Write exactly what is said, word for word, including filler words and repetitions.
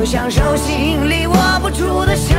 享受心里握不住的小。